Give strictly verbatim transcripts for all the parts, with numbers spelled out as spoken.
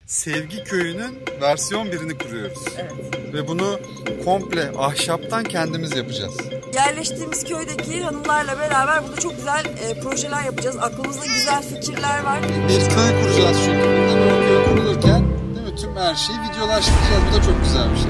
Sevgi Köyü'nün versiyon birini kuruyoruz. Evet. Ve bunu komple ahşaptan kendimiz yapacağız. Yerleştiğimiz köydeki hanımlarla beraber burada çok güzel e, projeler yapacağız. Aklımızda güzel fikirler var. Bir köy kuracağız çünkü burada böyle köy kurulurken değil mi, tüm her şeyi videolaştıracağız. Bu da çok güzel bir şey.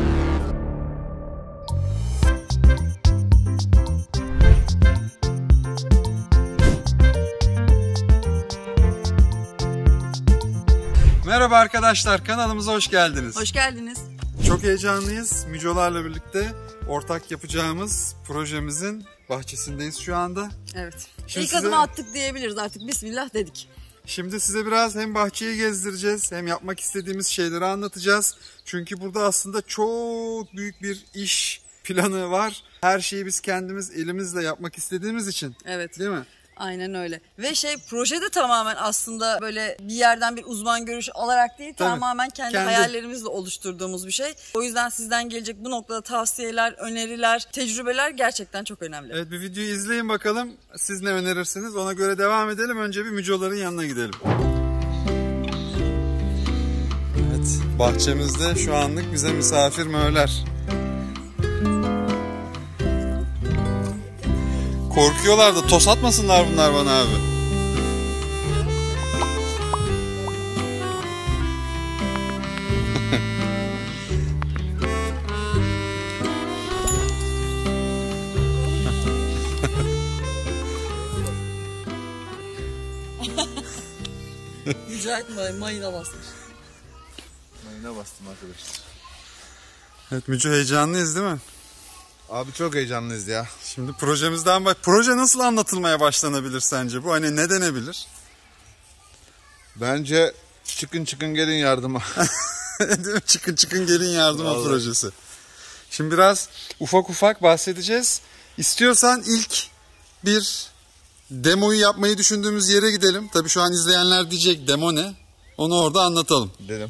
Merhaba arkadaşlar, kanalımıza hoş geldiniz. Hoş geldiniz. Çok heyecanlıyız. Mücolarla birlikte ortak yapacağımız projemizin bahçesindeyiz şu anda. Evet. Şimdi İlk size... adımı attık diyebiliriz artık. Bismillah dedik. Şimdi size biraz hem bahçeyi gezdireceğiz hem yapmak istediğimiz şeyleri anlatacağız. Çünkü burada aslında çok büyük bir iş planı var. Her şeyi biz kendimiz elimizle yapmak istediğimiz için. Evet. Değil mi? Aynen öyle. Ve şey projede tamamen aslında böyle bir yerden bir uzman görüşü alarak değil, Tabii. tamamen kendi, kendi hayallerimizle oluşturduğumuz bir şey. O yüzden sizden gelecek bu noktada tavsiyeler, öneriler, tecrübeler gerçekten çok önemli. Evet, bir videoyu izleyin bakalım. Siz ne önerirsiniz? Ona göre devam edelim. Önce bir mücoların yanına gidelim. Evet, bahçemizde şu anlık bize misafir Möller. Korkuyorlar da toz atmasınlar bunlar bana abi. Mücahit mayına basmış. Mayına bastım arkadaşlar. Evet Müco, heyecanlıyız değil mi? Abi çok heyecanlıyız ya. Şimdi projemizden bak. Proje nasıl anlatılmaya başlanabilir sence? Bu hani ne denebilir? Bence çıkın çıkın gelin yardıma. Değil mi? Çıkın çıkın gelin yardıma Vallahi. projesi. Şimdi biraz ufak ufak bahsedeceğiz. İstiyorsan ilk bir demoyu yapmayı düşündüğümüz yere gidelim. Tabii şu an izleyenler diyecek demo ne? Onu orada anlatalım. Dedim.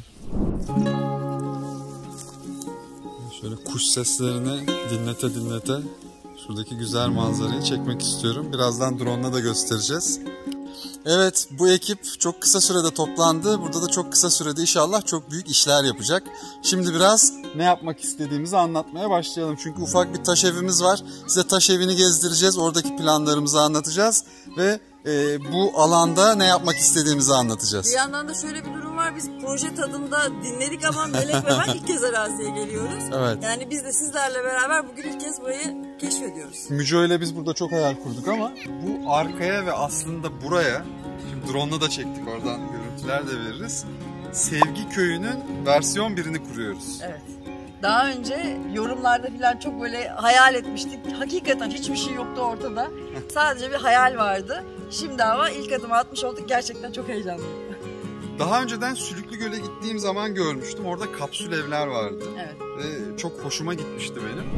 Şöyle kuş seslerini dinlete dinlete şuradaki güzel manzarayı çekmek istiyorum. Birazdan drone'la da göstereceğiz. Evet, bu ekip çok kısa sürede toplandı. Burada da çok kısa sürede inşallah çok büyük işler yapacak. Şimdi biraz ne yapmak istediğimizi anlatmaya başlayalım. Çünkü ufak bir taş evimiz var. Size taş evini gezdireceğiz. Oradaki planlarımızı anlatacağız. Ve e, bu alanda ne yapmak istediğimizi anlatacağız. Bir yandan da şöyle bir durum var. Biz proje tadında dinledik ama Melek ve ben ilk kez araziye geliyoruz. Evet. Yani biz de sizlerle beraber bugün ilk kez burayı keşfediyoruz. Müco ile biz burada çok hayal kurduk ama bu arkaya ve aslında buraya, şimdi drone'la da çektik, oradan görüntüler de veririz. Sevgi Köyü'nün versiyon birini kuruyoruz. Evet. Daha önce yorumlarda falan çok böyle hayal etmiştik. Hakikaten hiçbir şey yoktu ortada. Sadece bir hayal vardı. Şimdi ama ilk adımı atmış olduk. Gerçekten çok heyecanlıyım. Daha önceden Sülüklü Göl'e gittiğim zaman görmüştüm. Orada kapsül evler vardı. Evet. Ve çok hoşuma gitmişti benim.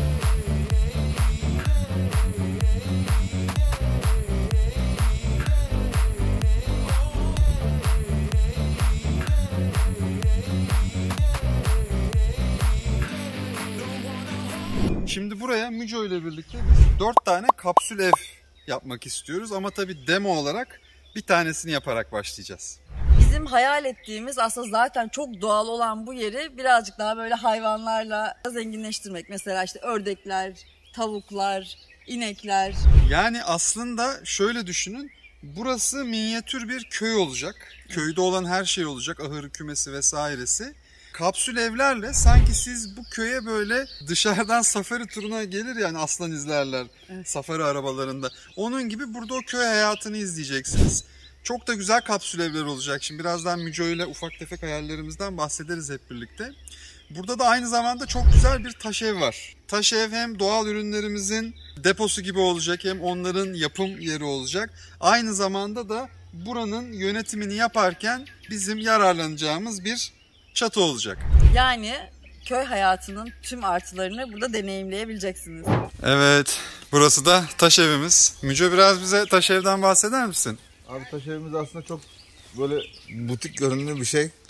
Şimdi buraya Müco ile birlikte biz dört tane kapsül ev yapmak istiyoruz. Ama tabii demo olarak bir tanesini yaparak başlayacağız. Bizim hayal ettiğimiz aslında zaten çok doğal olan bu yeri birazcık daha böyle hayvanlarla zenginleştirmek. Mesela işte ördekler, tavuklar, inekler. Yani aslında şöyle düşünün. Burası minyatür bir köy olacak. Köyde olan her şey olacak. Ahırı, kümesi vesairesi. Kapsül evlerle sanki siz bu köye böyle dışarıdan safari turuna gelir yani aslan izlerler, evet, safari arabalarında. Onun gibi burada o köy hayatını izleyeceksiniz. Çok da güzel kapsül evler olacak. Şimdi birazdan Müco ile ufak tefek hayallerimizden bahsederiz hep birlikte. Burada da aynı zamanda çok güzel bir taş ev var. Taş ev hem doğal ürünlerimizin deposu gibi olacak hem onların yapım yeri olacak. Aynı zamanda da buranın yönetimini yaparken bizim yararlanacağımız bir çatı olacak. Yani köy hayatının tüm artılarını burada deneyimleyebileceksiniz. Evet, burası da taş evimiz. Müco, biraz bize taş evden bahseder misin? Abi taş evimiz aslında çok böyle butik görünümlü bir şey.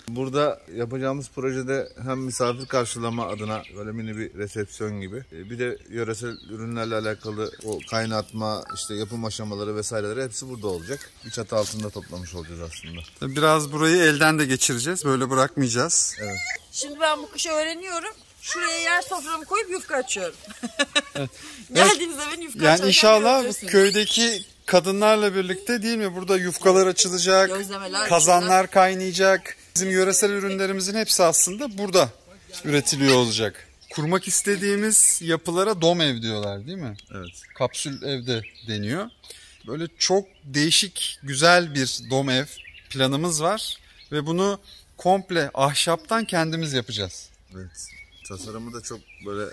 Burada yapacağımız projede hem misafir karşılama adına böyle mini bir resepsiyon gibi, bir de yöresel ürünlerle alakalı o kaynatma, işte yapım aşamaları vesaireleri hepsi burada olacak. Bir çatı altında toplamış olacağız aslında. Biraz burayı elden de geçireceğiz. Böyle bırakmayacağız. Evet. Şimdi ben bu kışı öğreniyorum. Şuraya yer soframı koyup yufka açıyorum. Geldiğinizde beni yufka Yani açarken inşallah görebilirsiniz. köydeki kadınlarla birlikte değil mi? Burada yufkalar açılacak, Gözlemeler, kazanlar kaynayacak. Bizim yöresel ürünlerimizin hepsi aslında burada üretiliyor olacak. Kurmak istediğimiz yapılara dom ev diyorlar değil mi? Evet. Kapsül evde deniyor. Böyle çok değişik, güzel bir dom ev planımız var. Ve bunu komple ahşaptan kendimiz yapacağız. Evet. Tasarımı da çok böyle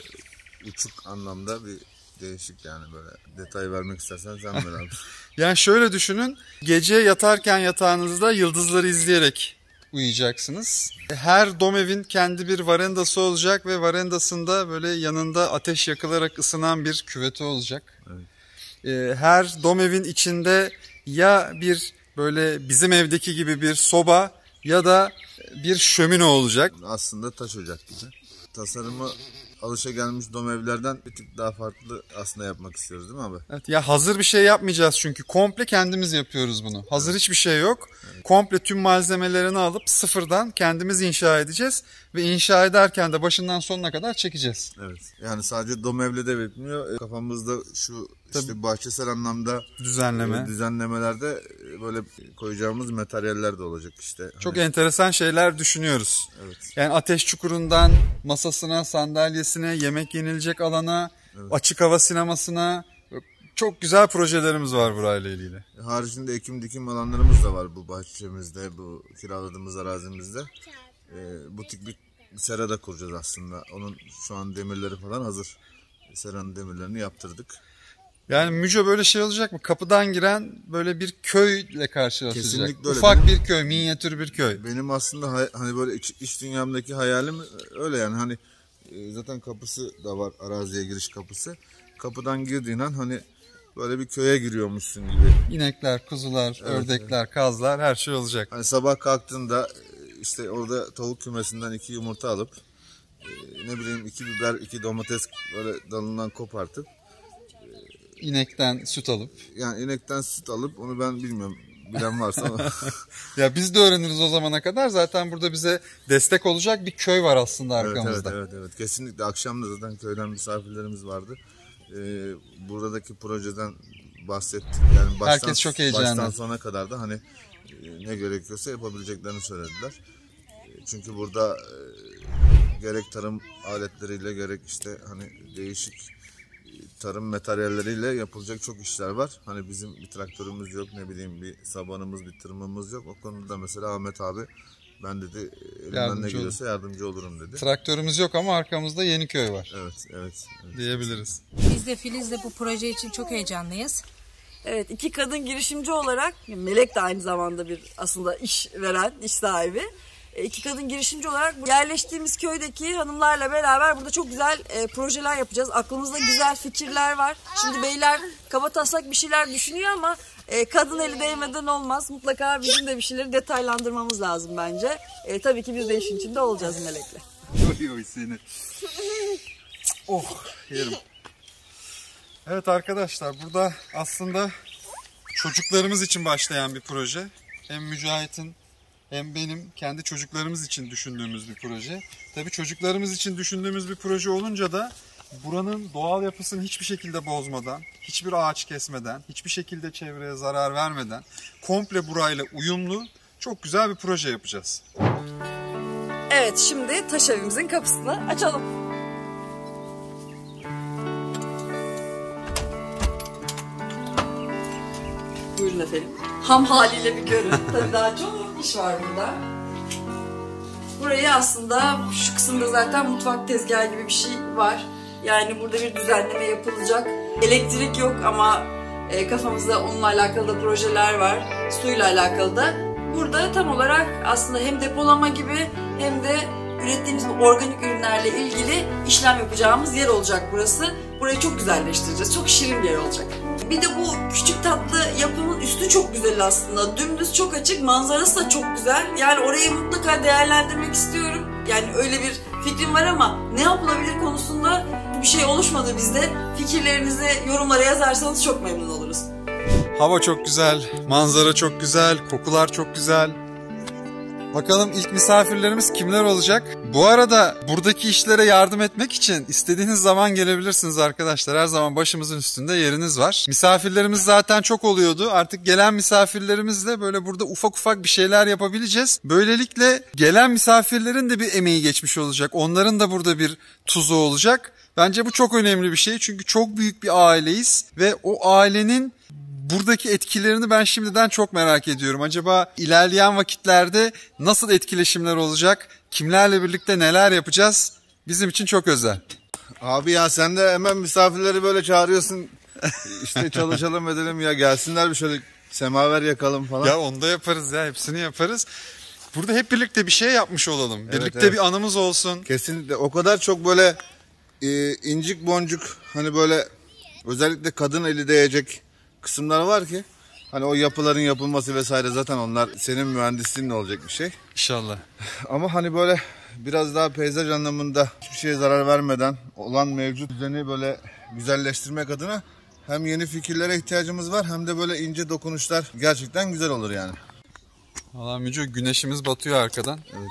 e, uçuk anlamda bir değişik, yani böyle detay vermek istersen sen ver abi. Yani şöyle düşünün, gece yatarken yatağınızda yıldızları izleyerek uyuyacaksınız. Her dom evin kendi bir varandası olacak ve varandasında böyle yanında ateş yakılarak ısınan bir küveti olacak. Evet. Her dom evin içinde ya bir böyle bizim evdeki gibi bir soba ya da bir şömine olacak. Aslında taş ocak gibi. Tasarımı alışagelmiş dom evlerden bir tık daha farklı aslında yapmak istiyoruz değil mi abi? Evet, ya hazır bir şey yapmayacağız çünkü komple kendimiz yapıyoruz bunu. Hazır evet. hiçbir şey yok. Evet. Komple tüm malzemelerini alıp sıfırdan kendimiz inşa edeceğiz ve inşa ederken de başından sonuna kadar çekeceğiz. Evet. Yani sadece dom evle de bitmiyor. Kafamızda şu işte Tabii. bahçesel anlamda düzenleme düzenlemelerde böyle koyacağımız materyaller de olacak işte. Çok hani... enteresan şeyler düşünüyoruz. Evet. Yani ateş çukurundan masasına, sandalyesine, yemek yenilecek alana, evet. açık hava sinemasına çok güzel projelerimiz var burayla ilgili. Haricinde ekim dikim alanlarımız da var bu bahçemizde, bu kiraladığımız arazimizde. Ee, bu tip bir sera da kuracağız aslında. Onun şu an demirleri falan hazır. Seranın demirlerini yaptırdık. Yani Müce böyle şey olacak mı? Kapıdan giren böyle bir köyle karşılaşacak. Kesinlikle öyle. Ufak benim, bir köy, minyatür bir köy. Benim aslında hani böyle iç, iç dünyamdaki hayalim öyle yani. Hani zaten kapısı da var, araziye giriş kapısı. Kapıdan girdiğin an hani böyle bir köye giriyormuşsun gibi. İnekler, kuzular, evet, ördekler, evet. kazlar, her şey olacak. Hani sabah kalktığında işte orada tavuk kümesinden iki yumurta alıp ne bileyim iki biber, iki domates böyle dalından kopartıp İnekten süt alıp. Yani inekten süt alıp onu ben bilmiyorum. Bilen varsa ama. Ya biz de öğreniriz o zamana kadar. Zaten burada bize destek olacak bir köy var aslında arkamızda. Evet, evet, evet, evet. Kesinlikle. Akşam da zaten köyden misafirlerimiz vardı. Ee, buradaki projeden bahsettik. Yani baştan, herkes çok heyecanlı. Baştan sona kadar da hani e, ne gerekiyorsa yapabileceklerini söylediler. E, çünkü burada e, gerek tarım aletleriyle gerek işte hani değişik tarım materyalleriyle yapılacak çok işler var. Hani bizim bir traktörümüz yok, ne bileyim bir sabanımız, bir tırmığımız yok. O konuda mesela Ahmet abi ben dedi elimden yardımcı ne geliyorsa olur. yardımcı olurum dedi. Traktörümüz yok ama arkamızda Yeniköy var. Evet, evet, evet. Diyebiliriz. Biz de Filiz'le bu proje için çok heyecanlıyız. Evet, iki kadın girişimci olarak, Melek de aynı zamanda bir aslında iş veren, iş sahibi. İki kadın girişimci olarak yerleştiğimiz köydeki hanımlarla beraber burada çok güzel e, projeler yapacağız. Aklımızda güzel fikirler var. Şimdi beyler kabataslak bir şeyler düşünüyor ama e, kadın eli değmeden olmaz. Mutlaka bizim de bir şeyleri detaylandırmamız lazım bence. E, tabii ki biz de işin içinde olacağız Melek'le. Oy oy seni. Oh yerim. Evet arkadaşlar, burada aslında çocuklarımız için başlayan bir proje. Hem Mücahit'in hem benim kendi çocuklarımız için düşündüğümüz bir proje. Tabii çocuklarımız için düşündüğümüz bir proje olunca da buranın doğal yapısını hiçbir şekilde bozmadan, hiçbir ağaç kesmeden, hiçbir şekilde çevreye zarar vermeden komple burayla uyumlu çok güzel bir proje yapacağız. Evet, şimdi taş evimizin kapısını açalım. Buyurun efendim. Ham haliyle bir görün. Tabii daha çok iş var burada. Burayı aslında şu kısımda zaten mutfak tezgahı gibi bir şey var. Yani burada bir düzenleme yapılacak. Elektrik yok ama e, kafamızda onunla alakalı da projeler var. Suyla alakalı da. Burada tam olarak aslında hem depolama gibi hem de ürettiğimiz bu organik ürünlerle ilgili işlem yapacağımız yer olacak burası. Burayı çok güzelleştireceğiz. Çok şirin bir yer olacak. bir de bu küçük tatlı yapımın üstü çok güzel aslında. Dümdüz çok açık, manzarası da çok güzel. Yani orayı mutlaka değerlendirmek istiyorum. Yani öyle bir fikrim var ama ne yapılabilir konusunda bir şey oluşmadı bizde. Fikirlerinizi yorumlara yazarsanız çok memnun oluruz. Hava çok güzel, manzara çok güzel, kokular çok güzel. Bakalım ilk misafirlerimiz kimler olacak? Bu arada buradaki işlere yardım etmek için istediğiniz zaman gelebilirsiniz arkadaşlar. Her zaman başımızın üstünde yeriniz var. Misafirlerimiz zaten çok oluyordu. Artık gelen misafirlerimizle böyle burada ufak ufak bir şeyler yapabileceğiz. Böylelikle gelen misafirlerin de bir emeği geçmiş olacak. Onların da burada bir tuzu olacak. Bence bu çok önemli bir şey. Çünkü çok büyük bir aileyiz ve o ailenin buradaki etkilerini ben şimdiden çok merak ediyorum. Acaba ilerleyen vakitlerde nasıl etkileşimler olacak? Kimlerle birlikte neler yapacağız? Bizim için çok özel. Abi ya sen de hemen misafirleri böyle çağırıyorsun. İşte çalışalım edelim ya, gelsinler bir şöyle semaver yakalım falan. Ya onu da yaparız ya, hepsini yaparız. Burada hep birlikte bir şey yapmış olalım. Evet, Birlikte evet. bir anımız olsun. Kesinlikle. O kadar çok böyle e, incik boncuk, hani böyle özellikle kadın eli değecek kısımlar var ki, hani o yapıların yapılması vesaire, zaten onlar senin mühendisliğinle olacak bir şey. İnşallah. Ama hani böyle biraz daha peyzaj anlamında hiçbir şeye zarar vermeden olan mevcut düzeni böyle güzelleştirmek adına hem yeni fikirlere ihtiyacımız var, hem de böyle ince dokunuşlar gerçekten güzel olur yani. Valla Müco, güneşimiz batıyor arkadan. Evet.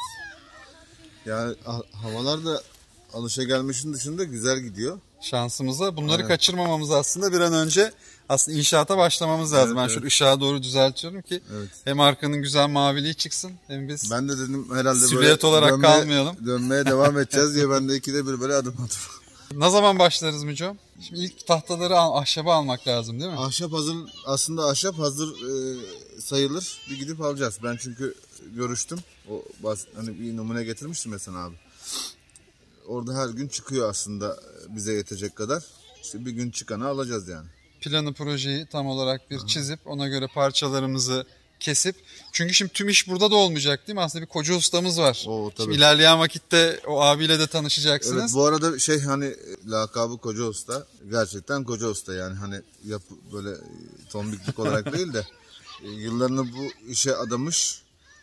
Yani havalar da alışagelmişin dışında güzel gidiyor. Şansımıza bunları Evet. kaçırmamamız, aslında bir an önce aslında inşaata başlamamız lazım. Evet, ben evet. şöyle ışığa doğru düzeltiyorum ki Evet. hem arkanın güzel maviliği çıksın hem biz Ben de dedim herhalde silüet böyle olarak dönmeye, kalmayalım. dönmeye devam edeceğiz diye ben de ikide bir böyle adım adım. Ne zaman başlarız Müco? Şimdi ilk tahtaları al, ahşaba almak lazım değil mi? Ahşap hazır, aslında ahşap hazır e, sayılır. Bir gidip alacağız. Ben çünkü görüştüm. O bas, hani bir numune getirmiştim ya sana abi. Orada her gün çıkıyor aslında bize yetecek kadar. İşte bir gün çıkanı alacağız yani. Planı, projeyi tam olarak bir çizip ona göre parçalarımızı kesip, çünkü şimdi tüm iş burada da olmayacak değil mi? Aslında bir koca ustamız var. Oo, tabii. Şimdi ilerleyen vakitte o abiyle de tanışacaksınız. Evet, bu arada şey, hani lakabı Koca Usta. Gerçekten Koca Usta yani, hani yap, böyle tombiklik olarak değil de e, yıllarını bu işe adamış.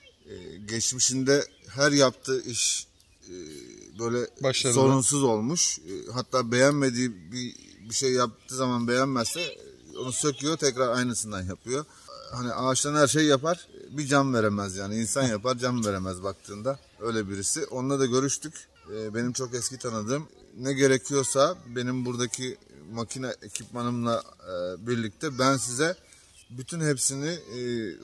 E, geçmişinde her yaptığı iş e, böyle Başarılı. sorunsuz olmuş. E, hatta beğenmediği bir, bir şey yaptığı zaman beğenmezse onu söküyor, tekrar aynısından yapıyor. Hani ağaçtan her şey yapar, bir can veremez yani. İnsan yapar, can veremez baktığında. Öyle birisi. Onunla da görüştük. Ee, benim çok eski tanıdığım. Ne gerekiyorsa benim buradaki makine ekipmanımla e, birlikte ben size bütün hepsini e,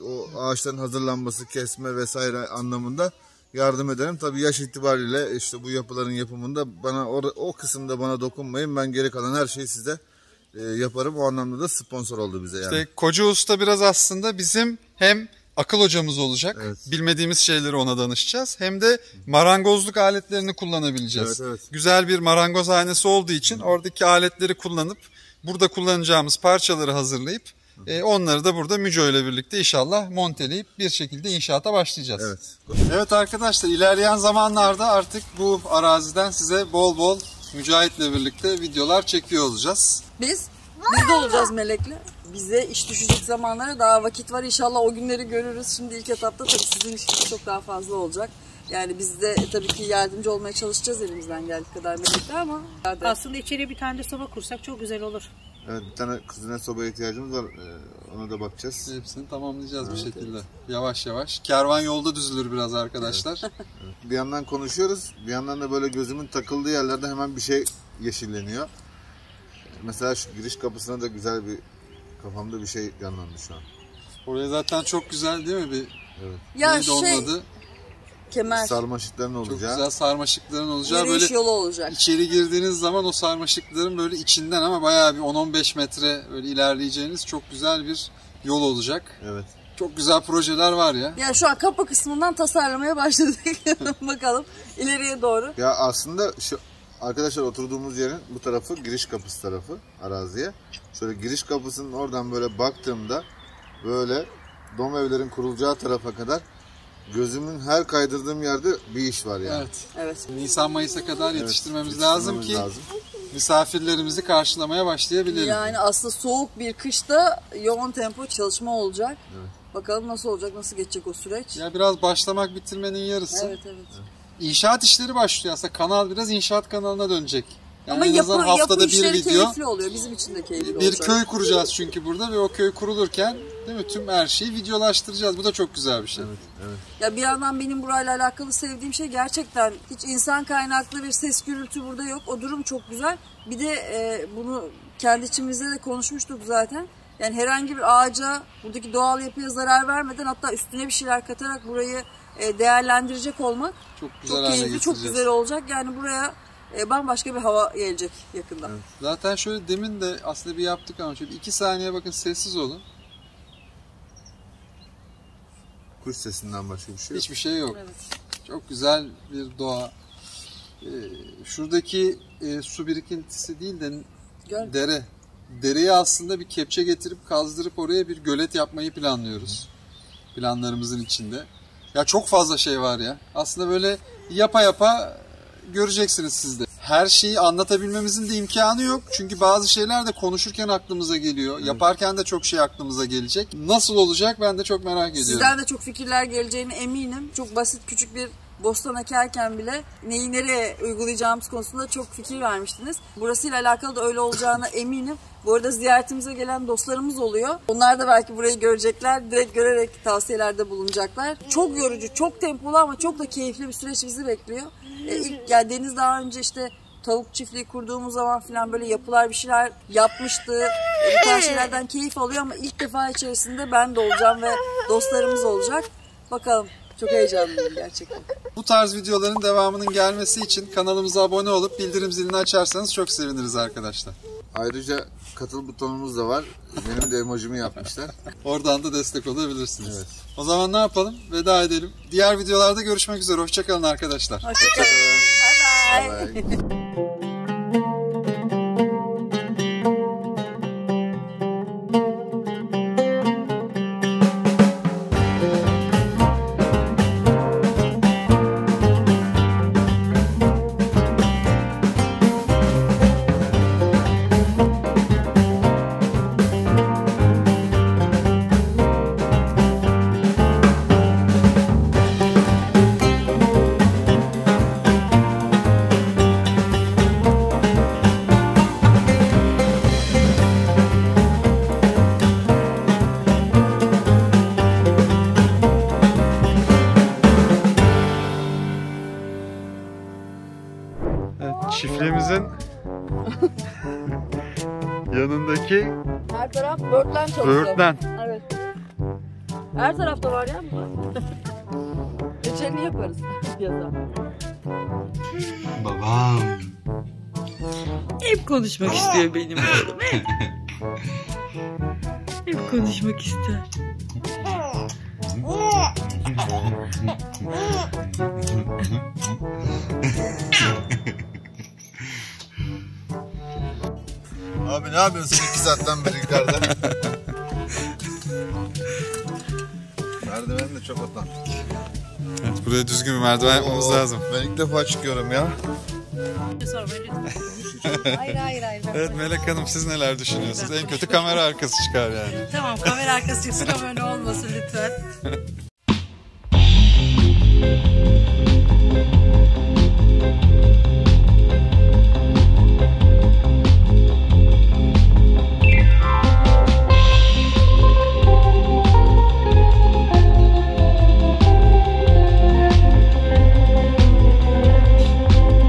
o ağaçların hazırlanması, kesme vesaire anlamında yardım ederim. Tabii yaş itibariyle işte bu yapıların yapımında bana o, o kısımda bana dokunmayın. Ben geri kalan her şeyi size e, yaparım. O anlamda da sponsor oldu bize yani. İşte Koca Usta biraz aslında bizim hem akıl hocamız olacak. Evet. Bilmediğimiz şeyleri ona danışacağız. Hem de marangozluk aletlerini kullanabileceğiz. Evet, evet. Güzel bir marangozhanesi olduğu için oradaki aletleri kullanıp burada kullanacağımız parçaları hazırlayıp e, onları da burada Müco ile birlikte inşallah monteleyip bir şekilde inşaata başlayacağız. Evet. Evet arkadaşlar, ilerleyen zamanlarda artık bu araziden size bol bol Mücahit'le birlikte videolar çekiyor olacağız. Biz, biz de olacağız Melek'le. Bize iş düşecek zamanlara daha vakit var. İnşallah o günleri görürüz. Şimdi ilk etapta tabii sizin işiniz çok daha fazla olacak. Yani biz de tabii ki yardımcı olmaya çalışacağız elimizden geldiği kadar Melek'le ama. Hadi. Aslında içeriye bir tane de soba kursak çok güzel olur. Evet, bir tane kızına sobaya ihtiyacımız var. Ee, ona da bakacağız. Hepsini tamamlayacağız evet, bir şekilde. Evet. Yavaş yavaş. Kervan yolda düzülür biraz arkadaşlar. Evet. Evet. Bir yandan konuşuyoruz. Bir yandan da böyle gözümün takıldığı yerlerde hemen bir şey yeşilleniyor. Mesela şu giriş kapısına da güzel bir, kafamda bir şey canlandı şu an. Oraya zaten çok güzel değil mi? Bir, evet. Ya şey, olmadı. Kemer. Sarmaşıkların olacağı. Çok güzel sarmaşıkların olacağı. Yürüyüş böyle yolu olacak. İçeri girdiğiniz zaman o sarmaşıkların böyle içinden ama bayağı bir on on beş metre böyle ilerleyeceğiniz çok güzel bir yol olacak. Evet. Çok güzel projeler var ya. Yani şu an kapı kısmından tasarlamaya başladık. Bakalım ileriye doğru. Ya aslında şu arkadaşlar, oturduğumuz yerin bu tarafı giriş kapısı tarafı araziye. Şöyle giriş kapısının oradan böyle baktığımda böyle dom evlerin kurulacağı tarafa kadar gözümün her kaydırdığım yerde bir iş var yani. Evet. Evet. Nisan Mayıs'a kadar yetiştirmemiz evet, lazım ki lazım. misafirlerimizi karşılamaya başlayabilirim. Yani aslında soğuk bir kışta yoğun tempo çalışma olacak. Evet. Bakalım nasıl olacak, nasıl geçecek o süreç. Ya biraz başlamak bitirmenin yarısı. Evet evet. İnşaat işleri başlıyor aslında. Kanal biraz inşaat kanalına dönecek. Yani Ama en yapı, azından yapı haftada bir işleri video. keyifli oluyor. Bizim için de keyifli Bir olacak. köy kuracağız çünkü burada ve o köy kurulurken değil mi tüm her şeyi videolaştıracağız. Bu da çok güzel bir şey. Evet, evet. Ya bir yandan benim burayla alakalı sevdiğim şey gerçekten hiç insan kaynaklı bir ses gürültü burada yok. O durum çok güzel. Bir de e, bunu kendi içimizde de konuşmuştuk zaten. Yani herhangi bir ağaca, buradaki doğal yapıya zarar vermeden hatta üstüne bir şeyler katarak burayı e, değerlendirecek olmak Çok güzel çok hale keyifli, çok getireceğiz. güzel olacak. Yani buraya e, bambaşka bir hava gelecek yakında. Evet. Zaten şöyle demin de aslında bir yaptık ama şöyle iki saniye bakın sessiz olun. Kuş sesinden başka bir şey yok. Hiçbir şey yok. Evet. Çok güzel bir doğa. Ee, şuradaki e, su birikintisi değil de Gör. dere. Dereye aslında bir kepçe getirip kazdırıp oraya bir gölet yapmayı planlıyoruz. Planlarımızın içinde. Ya çok fazla şey var ya. Aslında böyle yapa yapa göreceksiniz siz de. Her şeyi anlatabilmemizin de imkanı yok. Çünkü bazı şeyler de konuşurken aklımıza geliyor. Evet. Yaparken de çok şey aklımıza gelecek. Nasıl olacak ben de çok merak ediyorum. Sizden de çok fikirler geleceğine eminim. Çok basit küçük bir bostan ekerken bile neyi nereye uygulayacağımız konusunda çok fikir vermiştiniz. Burasıyla alakalı da öyle olacağına eminim. Bu arada ziyaretimize gelen dostlarımız oluyor. Onlar da belki burayı görecekler. Direkt görerek tavsiyelerde bulunacaklar. Çok yorucu, çok tempolu ama çok da keyifli bir süreç bizi bekliyor. Ee, ilk, yani Deniz daha önce işte tavuk çiftliği kurduğumuz zaman falan böyle yapılar bir şeyler yapmıştı. Bu tarz şeylerden keyif alıyor ama ilk defa içerisinde ben de olacağım ve dostlarımız olacak. Bakalım. Çok heyecanlıyım gerçekten. Bu tarz videoların devamının gelmesi için kanalımıza abone olup bildirim zilini açarsanız çok seviniriz arkadaşlar. Ayrıca katıl butonumuz da var. Benim de emojimi yapmışlar. Oradan da destek olabilirsiniz. Evet. O zaman ne yapalım? Veda edelim. Diğer videolarda görüşmek üzere. Hoşçakalın arkadaşlar. Hoşçakalın. Bye bye. Bye bye. Çiftliğimizin yanındaki Her taraf böğürtlen çalışıyor. böğürtlen. Evet. Her tarafta var ya. Reçelini yaparız yaza. Babam. Hep konuşmak istiyor benim oğlum. Hep. Hep konuşmak ister. Abi ne yapıyorsun iki saatten beri yukarıda? Merdiven de çok otantik. Evet, buraya düzgün bir merdiven yapmamız Oo, lazım. Ben ilk defa çıkıyorum ya. Hayır hayır hayır. Evet Melek Hanım siz neler düşünüyorsunuz? En kötü kamera arkası çıkar yani. Tamam kamera arkası çıksın ama öyle olmasın lütfen.